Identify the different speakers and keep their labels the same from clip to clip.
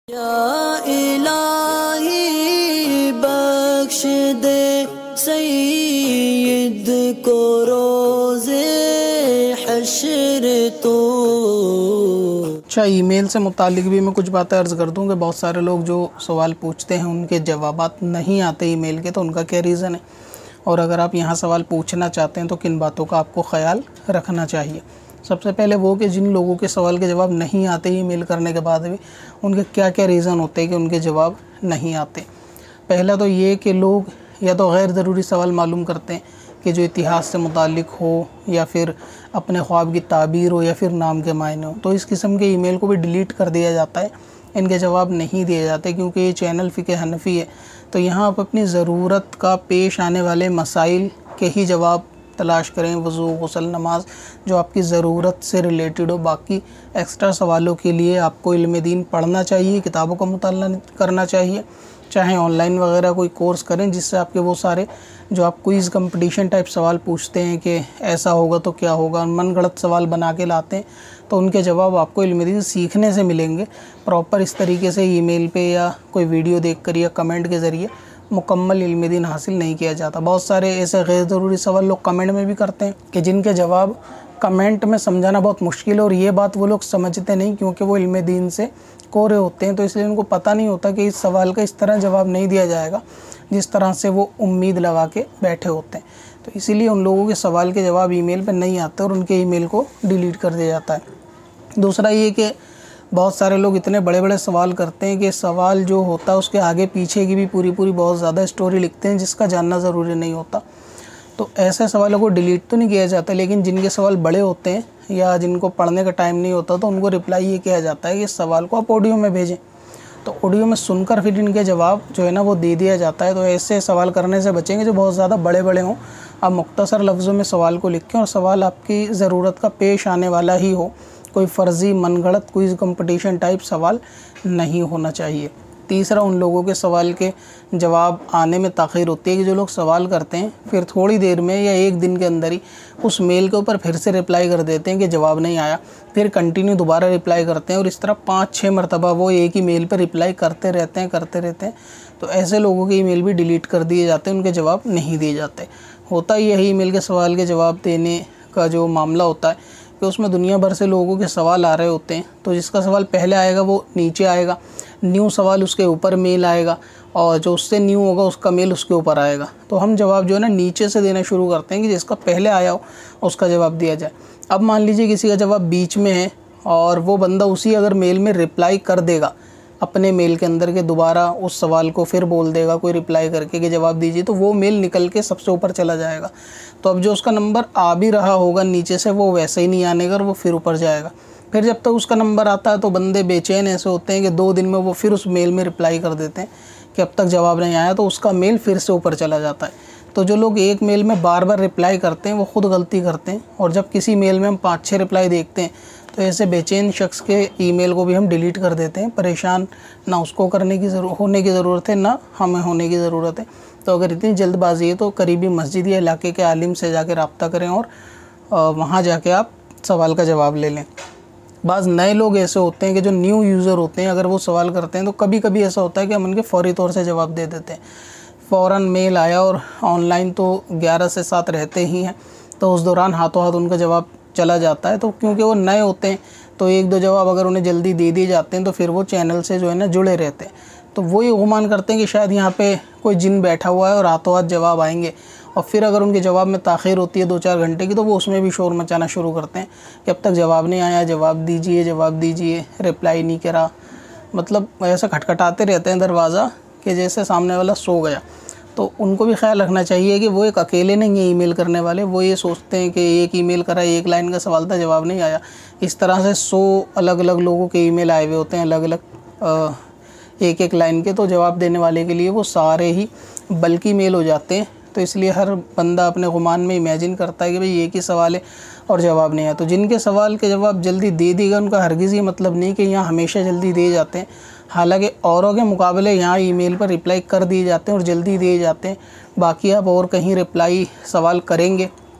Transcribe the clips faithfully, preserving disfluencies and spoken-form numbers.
Speaker 1: या इलाही बख्श दे सईद को रोज़े हश्र तो।
Speaker 2: अच्छा, ईमेल से मुतालिक भी मैं कुछ बातें अर्ज़ कर दूँ कि बहुत सारे लोग जो सवाल पूछते हैं उनके जवाबात नहीं आते ईमेल के, तो उनका क्या रीज़न है, और अगर आप यहाँ सवाल पूछना चाहते हैं तो किन बातों का आपको ख्याल रखना चाहिए। सबसे पहले वो कि जिन लोगों के सवाल के जवाब नहीं आते ईमेल करने के बाद भी, उनके क्या क्या रीज़न होते हैं कि उनके जवाब नहीं आते। पहला तो ये कि लोग या तो गैर ज़रूरी सवाल मालूम करते हैं कि जो इतिहास से मुतालिक हो, या फिर अपने ख्वाब की ताबीर हो, या फिर नाम के मायने हो, तो इस किस्म के ईमेल को भी डिलीट कर दिया जाता है। इनके जवाब नहीं दिए जाते क्योंकि ये चैनल फ़िक़े हनफ़ी है, तो यहाँ आप अपनी ज़रूरत का पेश आने वाले मसाइल के ही जवाब तलाश करें, वज़ू, गुस्ल, नमाज, जो आपकी ज़रूरत से रिलेटेड हो। बाकी एक्स्ट्रा सवालों के लिए आपको इल्म दीन पढ़ना चाहिए, किताबों का मुताला करना चाहिए, चाहे ऑनलाइन वगैरह कोई कोर्स करें जिससे आपके वो सारे जो आप क्विज़ कंपटीशन टाइप सवाल पूछते हैं कि ऐसा होगा तो क्या होगा, मन गढ़ंत सवाल बना के लाते हैं, तो उनके जवाब आपको इल्म दीन सीखने से मिलेंगे। प्रॉपर इस तरीके से ईमेल पे या कोई वीडियो देखकर या कमेंट के ज़रिए मुकम्मल इल्म दीन हासिल नहीं किया जाता। बहुत सारे ऐसे गैर ज़रूरी सवाल लोग कमेंट में भी करते हैं कि जिनके जवाब कमेंट में समझाना बहुत मुश्किल है, और ये बात वो लोग समझते नहीं क्योंकि वो इल्म दीन से कोरे होते हैं, तो इसलिए उनको पता नहीं होता कि इस सवाल का इस तरह जवाब नहीं दिया जाएगा जिस तरह से वो उम्मीद लगा के बैठे होते हैं। तो इसीलिए उन लोगों के सवाल के जवाब ईमेल पर नहीं आते और उनके ईमेल को डिलीट कर दिया जाता है। दूसरा ये कि बहुत सारे लोग इतने बड़े बड़े सवाल करते हैं कि सवाल जो होता है उसके आगे पीछे की भी पूरी पूरी बहुत ज़्यादा स्टोरी लिखते हैं जिसका जानना ज़रूरी नहीं होता। तो ऐसे सवालों को डिलीट तो नहीं किया जाता, लेकिन जिनके सवाल बड़े होते हैं या जिनको पढ़ने का टाइम नहीं होता तो उनको रिप्लाई ये किया जाता है कि इस सवाल को आप ऑडियो में भेजें, तो ऑडियो में सुनकर फिर इनके जवाब जो है ना वो दे दिया जाता है। तो ऐसे सवाल करने से बचेंगे जो बहुत ज़्यादा बड़े बड़े हों। आप मुख्तसर लफ्ज़ों में सवाल को लिखें और सवाल आपकी ज़रूरत का पेश आने वाला ही हो, कोई फ़र्ज़ी मनगढ़ंत क्विज़ कंपटीशन टाइप सवाल नहीं होना चाहिए। तीसरा, उन लोगों के सवाल के जवाब आने में ताख़ीर होती है कि जो लोग सवाल करते हैं फिर थोड़ी देर में या एक दिन के अंदर ही उस मेल के ऊपर फिर से रिप्लाई कर देते हैं कि जवाब नहीं आया, फिर कंटिन्यू दोबारा रिप्लाई करते हैं और इस तरह पाँच छः मरतबा वो एक ही मेल पर रिप्लाई करते रहते हैं करते रहते हैं तो ऐसे लोगों के ईमेल भी डिलीट कर दिए जाते हैं, उनके जवाब नहीं दिए जाते। होता यही ईमेल के सवाल के जवाब देने का जो मामला होता है कि उसमें दुनिया भर से लोगों के सवाल आ रहे होते हैं, तो जिसका सवाल पहले आएगा वो नीचे आएगा, न्यू सवाल उसके ऊपर मेल आएगा, और जो उससे न्यू होगा उसका मेल उसके ऊपर आएगा। तो हम जवाब जो है ना नीचे से देना शुरू करते हैं कि जिसका पहले आया हो उसका जवाब दिया जाए। अब मान लीजिए किसी का जवाब बीच में है और वो बंदा उसी अगर मेल में रिप्लाई कर देगा अपने मेल के अंदर के, दोबारा उस सवाल को फिर बोल देगा कोई रिप्लाई करके कि जवाब दीजिए, तो वो मेल निकल के सबसे ऊपर चला जाएगा। तो अब जो उसका नंबर आ भी रहा होगा नीचे से वो वैसे ही नहीं आने का और वो फिर ऊपर जाएगा। फिर जब तक उसका नंबर आता है तो बंदे बेचैन ऐसे होते हैं कि दो दिन में वो फिर उस मेल में रिप्लाई कर देते हैं कि अब तक जवाब नहीं आया, तो उसका मेल फिर से ऊपर चला जाता है। तो जो लोग एक मेल में बार बार रिप्लाई करते हैं वो ख़ुद गलती करते हैं, और जब किसी मेल में हम पाँच छः रिप्लाई देखते हैं तो ऐसे बेचैन शख्स के ईमेल को भी हम डिलीट कर देते हैं। परेशान ना उसको करने की ज़रूरत होने की ज़रूरत है, ना हमें होने की ज़रूरत है। तो अगर इतनी जल्दबाजी है तो करीबी मस्जिद या इलाके के आलिम से जाके रब्ता करें और वहाँ जाके आप सवाल का जवाब ले लें। बाज़ नए लोग ऐसे होते हैं कि जो न्यू यूज़र होते हैं, अगर वो सवाल करते हैं तो कभी कभी ऐसा होता है कि हम उनके फ़ौरी तौर से जवाब दे देते हैं। फ़ौरन मेल आया और ऑनलाइन तो ग्यारह से सात रहते ही हैं, तो उस दौरान हाथों हाथ उनका जवाब चला जाता है। तो क्योंकि वो नए होते हैं तो एक दो जवाब अगर उन्हें जल्दी दे दिए जाते हैं तो फिर वो चैनल से जो है ना जुड़े रहते हैं, तो वो ये गुमान करते हैं कि शायद यहाँ पे कोई जिन बैठा हुआ है और हाथों हाथ जवाब आएंगे, और फिर अगर उनके जवाब में ताख़ीर होती है दो चार घंटे की तो वो उसमें भी शोर मचाना शुरू करते हैं कि अब तक जवाब नहीं आया, जवाब दीजिए जवाब दीजिए, रिप्लाई नहीं करा। मतलब ऐसा खटखटाते रहते हैं दरवाज़ा कि जैसे सामने वाला सो गया। तो उनको भी ख्याल रखना चाहिए कि वो एक अकेले नहीं है ईमेल करने वाले। वो ये सोचते हैं कि एक ईमेल करा, एक लाइन का सवाल था, जवाब नहीं आया। इस तरह से सौ अलग अलग लोगों के ईमेल आए हुए होते हैं अलग अलग एक एक लाइन के, तो जवाब देने वाले के लिए वो सारे ही बल्कि मेल हो जाते हैं। तो इसलिए हर बंदा अपने गुमान में इमेजिन करता है कि भाई एक ही सवाल है और जवाब नहीं आया। तो जिनके सवाल के जवाब जल्दी दे देगा उनका हरगिज़ ये मतलब नहीं कि यहाँ हमेशा जल्दी दे जाते हैं। हालांकि औरों के मुकाबले यहाँ ईमेल पर रिप्लाई कर दिए जाते हैं और जल्दी दिए जाते हैं। बाकी आप और कहीं रिप्लाई सवाल करेंगे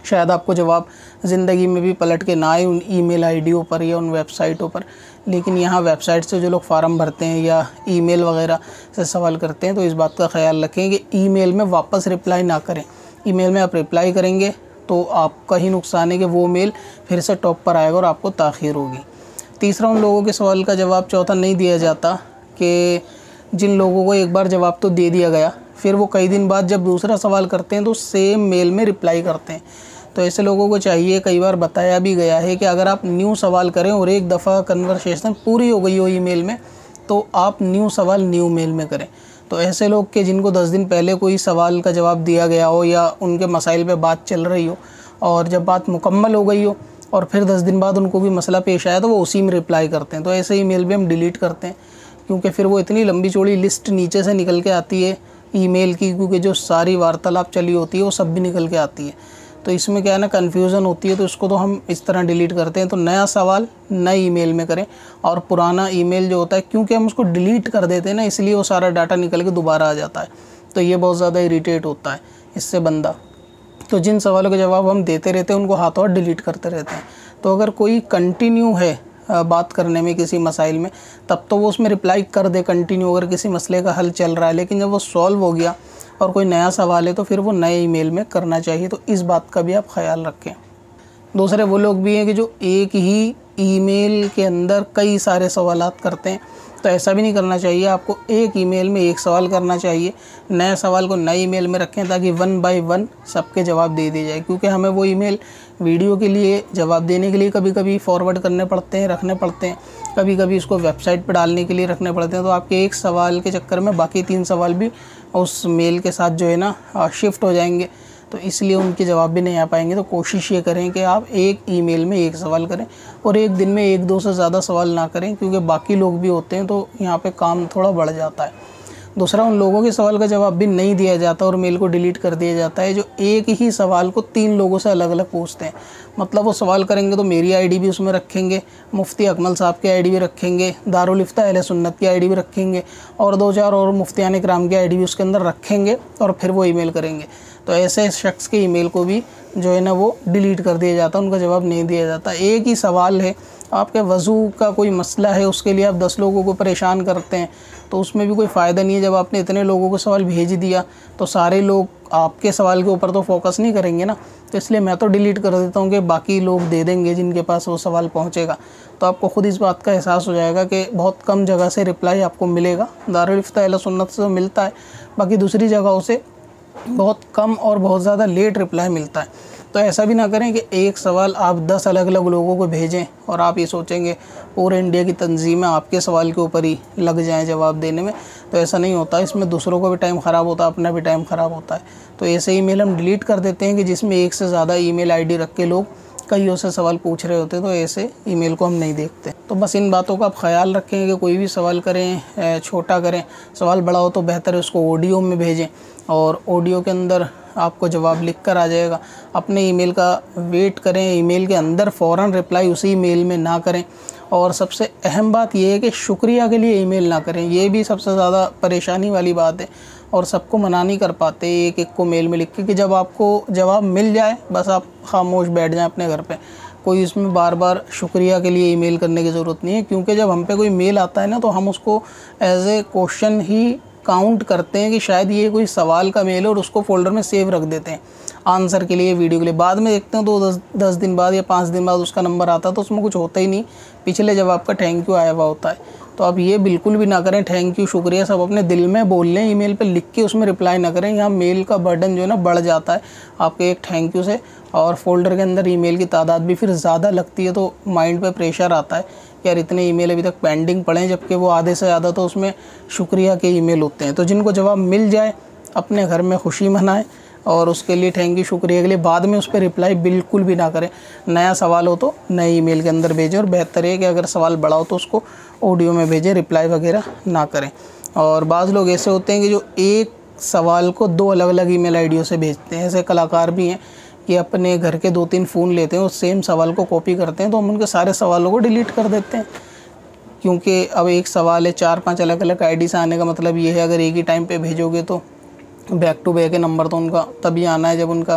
Speaker 2: शायद आपको जवाब ज़िंदगी में भी पलट के ना आए उन ईमेल आईडियों पर या उन वेबसाइटों पर, लेकिन यहाँ वेबसाइट से जो लोग फार्म भरते हैं या ईमेल वगैरह से सवाल करते हैं तो इस बात का ख्याल रखें कि ईमेल में वापस रिप्लाई ना करें। ईमेल में आप रिप्लाई करेंगे तो आपका ही नुकसान है कि वो मेल फिर से टॉप पर आएगा और आपको ताख़ीर होगी। तीसरा, उन लोगों के सवाल का जवाब चौथा नहीं दिया जाता कि जिन लोगों को एक बार जवाब तो दे दिया गया, फिर वो कई दिन बाद जब दूसरा सवाल करते हैं तो सेम मेल में रिप्लाई करते हैं। तो ऐसे लोगों को चाहिए, कई बार बताया भी गया है कि अगर आप न्यू सवाल करें और एक दफ़ा कन्वर्सेशन पूरी हो गई हो ईमेल में तो आप न्यू सवाल न्यू मेल में करें। तो ऐसे लोग के जिनको दस दिन पहले कोई सवाल का जवाब दिया गया हो या उनके मसाइल पे बात चल रही हो और जब बात मुकम्मल हो गई हो और फिर दस दिन बाद उनको भी मसला पेश आया तो वो उसी में रिप्लाई करते हैं। तो ऐसे ईमेल भी हम डिलीट करते हैं, क्योंकि फिर वो इतनी लंबी चौड़ी लिस्ट नीचे से निकल के आती है ईमेल की, क्योंकि जो सारी वार्तालाप चली होती है वो सब भी निकल के आती है। तो इसमें क्या है ना, कन्फ्यूज़न होती है, तो इसको तो हम इस तरह डिलीट करते हैं। तो नया सवाल नए ईमेल में करें और पुराना ईमेल जो होता है, क्योंकि हम उसको डिलीट कर देते हैं ना, इसलिए वो सारा डाटा निकल के दोबारा आ जाता है। तो ये बहुत ज़्यादा इरीटेट होता है इससे बंदा। तो जिन सवालों के जवाब हम देते रहते हैं उनको हाथों हाथ डिलीट करते रहते हैं। तो अगर कोई कंटिन्यू है बात करने में किसी मसाइल में, तब तो वो उसमें रिप्लाई कर दे कंटिन्यू, अगर किसी मसले का हल चल रहा है। लेकिन जब वो सॉल्व हो गया और कोई नया सवाल है तो फिर वो नए ईमेल में करना चाहिए। तो इस बात का भी आप ख्याल रखें। दूसरे वो लोग भी हैं कि जो एक ही ईमेल के अंदर कई सारे सवालात करते हैं, तो ऐसा भी नहीं करना चाहिए। आपको एक ईमेल में एक सवाल करना चाहिए, नए सवाल को नए ईमेल में रखें ताकि वन बाय वन सबके जवाब दे दिए जाए। क्योंकि हमें वो ईमेल वीडियो के लिए जवाब देने के लिए कभी कभी फॉरवर्ड करने पड़ते हैं, रखने पड़ते हैं, कभी कभी उसको वेबसाइट पर डालने के लिए रखने पड़ते हैं। तो आपके एक सवाल के चक्कर में बाकी तीन सवाल भी उस मेल के साथ जो है ना शिफ्ट हो जाएंगे, तो इसलिए उनके जवाब भी नहीं आ पाएंगे। तो कोशिश ये करें कि आप एक ईमेल में एक सवाल करें और एक दिन में एक दो से ज़्यादा सवाल ना करें, क्योंकि बाकी लोग भी होते हैं तो यहाँ पे काम थोड़ा बढ़ जाता है। दूसरा, उन लोगों के सवाल का जवाब भी नहीं दिया जाता और मेल को डिलीट कर दिया जाता है जो एक ही सवाल को तीन लोगों से अलग अलग पूछते हैं। मतलब वो सवाल करेंगे तो मेरी आईडी भी उसमें रखेंगे, मुफ्ती अकमल साहब की आईडी भी रखेंगे, दारुल इफ्ता अहले सुन्नत की आईडी भी रखेंगे और दो चार और मुफ्तियान इकराम की आईडी भी उसके अंदर रखेंगे और फिर वो ईमेल करेंगे। तो ऐसे शख्स के ईमेल को भी जो है ना वो डिलीट कर दिया जाता, उनका जवाब नहीं दिया जाता। एक ही सवाल है, आपके वज़ू का कोई मसला है, उसके लिए आप दस लोगों को परेशान करते हैं, तो उसमें भी कोई फ़ायदा नहीं है। जब आपने इतने लोगों को सवाल भेज दिया तो सारे लोग आपके सवाल के ऊपर तो फोकस नहीं करेंगे ना। तो इसलिए मैं तो डिलीट कर देता हूँ कि बाकी लोग दे देंगे जिनके पास वो सवाल पहुँचेगा। तो आपको ख़ुद इस बात का एहसास हो जाएगा कि बहुत कम जगह से रिप्लाई आपको मिलेगा। दारुल इफ्ता अहले सुन्नत से मिलता है, बाकी दूसरी जगहों से बहुत कम और बहुत ज़्यादा लेट रिप्लाई मिलता है। तो ऐसा भी ना करें कि एक सवाल आप दस अलग अलग लोगों को भेजें और आप ये सोचेंगे पूरे इंडिया की तंजीमें आपके सवाल के ऊपर ही लग जाएं जवाब देने में। तो ऐसा नहीं होता, इसमें दूसरों का भी टाइम ख़राब होता है, अपना भी टाइम ख़राब होता है। तो ऐसे ईमेल हम डिलीट कर देते हैं कि जिसमें एक से ज़्यादा ईमेल आईडी रख के लोग कईयों से सवाल पूछ रहे होते हैं, तो ऐसे ईमेल को हम नहीं देखते। तो बस इन बातों का आप ख्याल रखें कि कोई भी सवाल करें, छोटा करें, सवाल बड़ा हो तो बेहतर है उसको ऑडियो में भेजें और ऑडियो के अंदर आपको जवाब लिख कर आ जाएगा। अपने ईमेल का वेट करें, ईमेल के अंदर फ़ौरन रिप्लाई उसी मेल में ना करें। और सबसे अहम बात यह है कि शुक्रिया के लिए ईमेल ना करें, ये भी सबसे ज़्यादा परेशानी वाली बात है और सबको मना नहीं कर पाते एक एक को मेल में लिख के कि जब आपको जवाब मिल जाए बस आप खामोश बैठ जाएं अपने घर पे। कोई इसमें बार बार शुक्रिया के लिए ईमेल करने की ज़रूरत नहीं है, क्योंकि जब हम पे कोई मेल आता है ना तो हम उसको एज ए क्वेश्चन ही काउंट करते हैं कि शायद ये कोई सवाल का मेल है और उसको फ़ोल्डर में सेव रख देते हैं आंसर के लिए, वीडियो के लिए। बाद में देखते हैं तो दस दस दिन बाद या पाँच दिन बाद उसका नंबर आता है तो उसमें कुछ होता ही नहीं, पिछले जवाब का थैंक यू आया हुआ होता है। तो आप ये बिल्कुल भी ना करें, थैंक यू शुक्रिया सब अपने दिल में बोल लें, ईमेल पे लिख के उसमें रिप्लाई ना करें। यहाँ मेल का बर्डन जो है ना बढ़ जाता है आपके एक थैंक यू से, और फोल्डर के अंदर ईमेल की तादाद भी फिर ज़्यादा लगती है। तो माइंड पे प्रेशर आता है कि यार इतने ईमेल अभी तक पेंडिंग पड़े हैं, जबकि वो आधे से ज़्यादा तो उसमें शुक्रिया के ईमेल होते हैं। तो जिनको जवाब मिल जाए अपने घर में खुशी मनाएं और उसके लिए थैंक यू शुक्रिया के लिए बाद में उस पर रिप्लाई बिल्कुल भी ना करें। नया सवाल हो तो नए ईमेल के अंदर भेजें, और बेहतर है कि अगर सवाल बड़ा हो तो उसको ऑडियो में भेजें, रिप्लाई वगैरह ना करें। और बाज़ लोग ऐसे होते हैं कि जो एक सवाल को दो अलग अलग ईमेल आईडियों से भेजते हैं। ऐसे कलाकार भी हैं कि अपने घर के दो तीन फ़ोन लेते हैं और सेम सवाल को कॉपी करते हैं, तो हम उनके सारे सवालों को डिलीट कर देते हैं। क्योंकि अब एक सवाल है चार पांच अलग अलग आईडी से आने का मतलब ये है अगर एक ही टाइम पे भेजोगे तो बैक टू बैक है नंबर तो उनका तभी आना है जब उनका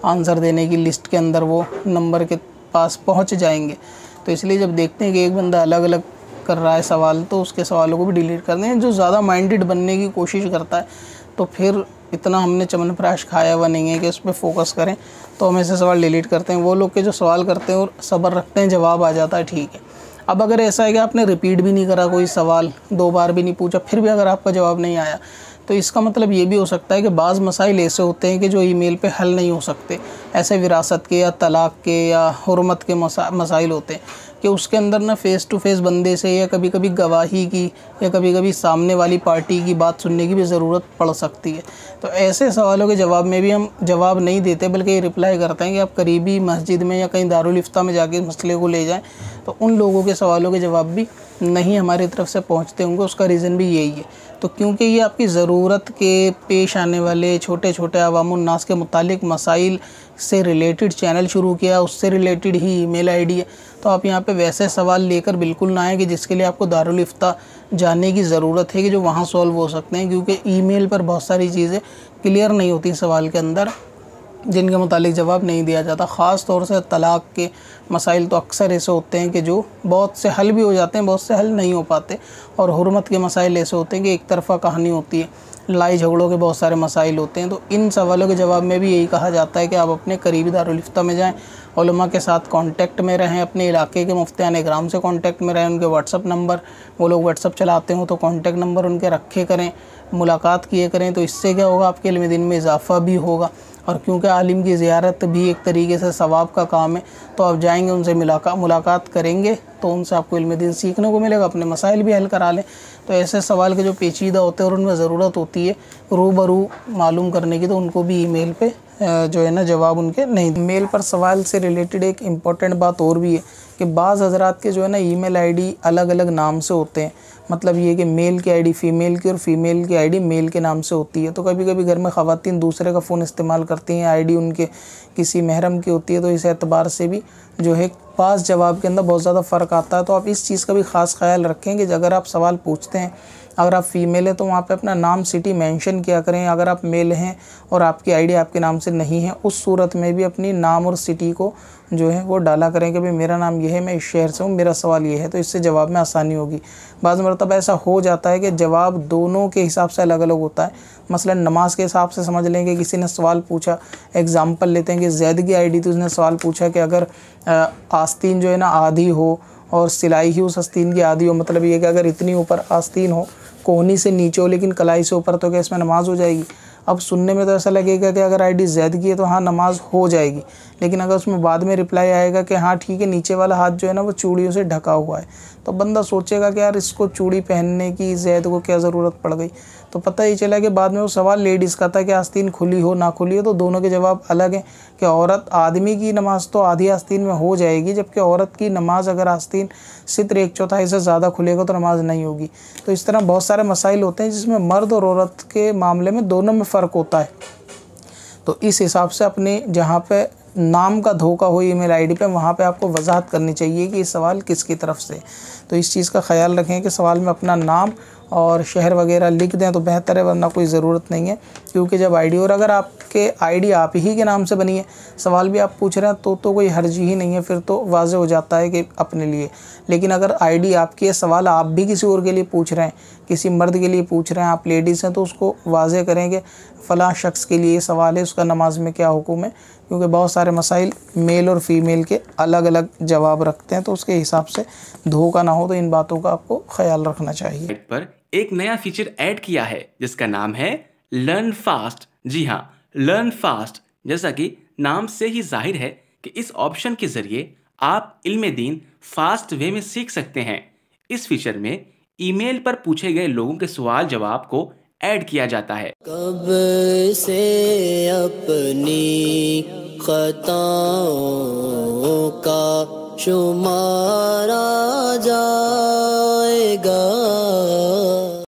Speaker 2: आंसर देने की लिस्ट के अंदर वो नंबर के पास पहुंच जाएंगे। तो इसलिए जब देखते हैं कि एक बंदा अलग अलग कर रहा है सवाल, तो उसके सवालों को भी डिलीट कर दें। जो ज़्यादा माइंडेड बनने की कोशिश करता है तो फिर इतना हमने च्यवनप्राश खाया हुआ नहीं है कि उस पर फोकस करें, तो हम ऐसे सवाल डिलीट करते हैं। वो लोग के जो सवाल करते हैं और सब्र रखते हैं, जवाब आ जाता है, ठीक है। अब अगर ऐसा है कि आपने रिपीट भी नहीं करा कोई सवाल, दो बार भी नहीं पूछा, फिर भी अगर आपका जवाब नहीं आया, तो इसका मतलब ये भी हो सकता है कि बाज़ मसाइल ऐसे होते हैं कि जो ईमेल पे हल नहीं हो सकते। ऐसे विरासत के या तलाक़ के या हुर्मत के मसा मसाइल होते हैं कि उसके अंदर ना फ़ेस टू फेस बंदे से या कभी कभी गवाही की या कभी कभी सामने वाली पार्टी की बात सुनने की भी ज़रूरत पड़ सकती है। तो ऐसे सवालों के जवाब में भी हम जवाब नहीं देते, बल्कि ये रिप्लाई करते हैं कि आप करीबी मस्जिद में या कहीं दारुल इफ्ता में जाके मसले को ले जाएं। तो उन लोगों के सवालों के जवाब भी नहीं हमारी तरफ से पहुंचते होंगे। उसका रीज़न भी यही है। तो क्योंकि ये आपकी ज़रूरत के पेश आने वाले छोटे छोटे अवामुन नास के मुतालिक मसाइल से रिलेटेड चैनल शुरू किया, उससे रिलेटेड ही ईमेल आईडी है, तो आप यहाँ पे वैसे सवाल लेकर बिल्कुल ना आए कि जिसके लिए आपको दारुल इफ्ता जाने की ज़रूरत है कि जो वहाँ सॉल्व हो सकते हैं। क्योंकि ईमेल पर बहुत सारी चीज़ें क्लियर नहीं होती सवाल के अंदर, जिनके मुतालिक जवाब नहीं दिया जाता। ख़ास तौर से तलाक़ के मसाइल तो अक्सर ऐसे होते हैं कि जो बहुत से हल भी हो जाते हैं, बहुत से हल नहीं हो पाते। और हुर्मत के मसाइल ऐसे होते हैं कि एक तरफ़ा कहानी होती है, लड़ाई झगड़ों के बहुत सारे मसाइल होते हैं। तो इन सवालों के जवाब में भी यही कहा जाता है कि आप अपने करीबी दारुल इफ्ता में जाएँ, उलमा के साथ कांटेक्ट में रहें, अपने इलाके के मुफ्तियान इकराम से कांटेक्ट में रहें, उनके व्हाट्सअप नंबर, वो लोग व्हाट्सअप चलाते हो तो कांटेक्ट नंबर उनके रखे करें, मुलाकात किए करें। तो इससे क्या होगा, आपके इल्म दीन में इजाफ़ा भी होगा। और क्योंकि आलिम की ज़ियारत भी एक तरीके से सवाब का काम है, तो आप जाएंगे, उनसे मुलाकात मुलाकात करेंगे तो उनसे आपको इल्म दीन सीखने को मिलेगा, अपने मसाइल भी हल करा लें। तो ऐसे सवाल के जो पेचीदा होते हैं और उनमें ज़रूरत होती है रूबरू मालूम करने की, तो उनको भी ईमेल पे जो है ना जवाब उनके नहीं। मेल पर सवाल से रिलेटेड एक इम्पॉर्टेंट बात और भी है कि बाज़ हज़रात के जो है ना ईमेल आईडी अलग अलग नाम से होते हैं। मतलब ये कि मेल की आईडी फ़ीमेल की और फ़ीमेल की आईडी मेल के नाम से होती है। तो कभी कभी घर में ख़वातीन दूसरे का फ़ोन इस्तेमाल करती हैं, आईडी उनके किसी महरम की होती है, तो इस एतबार से भी जो है पास जवाब के अंदर बहुत ज़्यादा फ़र्क आता है। तो आप इस चीज़ का भी ख़ास ख्याल रखें कि अगर आप सवाल पूछते हैं, अगर आप फ़ीमेल है तो वहाँ पे अपना नाम सिटी मेंशन किया करें। अगर आप मेल हैं और आपकी आईडी आपके नाम से नहीं है, उस सूरत में भी अपनी नाम और सिटी को जो है वो डाला करें कि भाई मेरा नाम ये है, मैं इस शहर से हूँ, मेरा सवाल ये है। तो इससे जवाब में आसानी होगी। बाज़ मरतबा ऐसा हो जाता है कि जवाब दोनों के हिसाब से अलग अलग होता है। मसलन नमाज के हिसाब से समझ लें कि किसी ने सवाल पूछा, एग्ज़ाम्पल लेते हैं कि जैद की आईडी थी, उसने सवाल पूछा कि अगर आस्तीन जो है ना आधी हो और सिलाई ही उस आस्तीन की आधी हो, मतलब ये कि अगर इतनी ऊपर आस्तीन हो, कोहनी से नीचे हो लेकिन कलाई से ऊपर, तो क्या इसमें नमाज हो जाएगी? अब सुनने में तो ऐसा लगेगा कि अगर आईडी जैद की है तो हाँ नमाज हो जाएगी, लेकिन अगर उसमें बाद में रिप्लाई आएगा कि हाँ ठीक है, नीचे वाला हाथ जो है ना वो चूड़ियों से ढका हुआ है, तो बंदा सोचेगा कि यार इसको चूड़ी पहनने की जैद को क्या ज़रूरत पड़ गई। तो पता ही चला कि बाद में वो सवाल लेडीज़ का था कि आस्तीन खुली हो ना खुली हो, तो दोनों के जवाब अलग हैं कि औरत आदमी की नमाज तो आधी आस्तीन में हो जाएगी, जबकि औरत की नमाज अगर आस्तीन सित्र एक चौथाई से ज़्यादा खुलेगा तो नमाज नहीं होगी। तो इस तरह बहुत सारे मसाइल होते हैं जिसमें मर्द और औरत के मामले में दोनों में फ़र्क होता है। तो इस हिसाब से अपने जहाँ पे नाम का धोखा हो ईमेल आईडी पे, वहाँ पे आपको वजाहत करनी चाहिए कि ये सवाल किसकी तरफ से। तो इस चीज़ का ख्याल रखें कि सवाल में अपना नाम और शहर वगैरह लिख दें तो बेहतर है, वरना कोई ज़रूरत नहीं है। क्योंकि जब आईडी, और अगर आपके आईडी आप ही के नाम से बनी है, सवाल भी आप पूछ रहे हैं, तो तो कोई हर्ज ही नहीं है, फिर तो वाज़ेह हो जाता है कि अपने लिए। लेकिन अगर आईडी आपकी है, सवाल आप भी किसी और के लिए पूछ रहे हैं, किसी मर्द के लिए पूछ रहे हैं, आप लेडीज़ हैं, तो उसको वाज़ेह करेंगे फ़लाँ शख्स के लिए सवाल है, उसका नमाज में क्या हुक्म है। क्योंकि बहुत सारे मसाइल मेल और फीमेल के अलग अलग जवाब रखते हैं, तो उसके हिसाब से धोखा ना हो। तो इन बातों का आपको ख्याल रखना चाहिए।
Speaker 3: पर एक नया फीचर ऐड किया है जिसका नाम है लर्न फास्ट। जी हाँ, लर्न फास्ट। जैसा कि नाम से ही जाहिर है कि इस ऑप्शन के जरिए आप इल्म दीन फास्ट वे में सीख सकते हैं। इस फीचर में ईमेल पर पूछे गए लोगों के सवाल जवाब को ऐड किया जाता है।
Speaker 1: कब से अपनी खताओं का शुमारा जाएगा।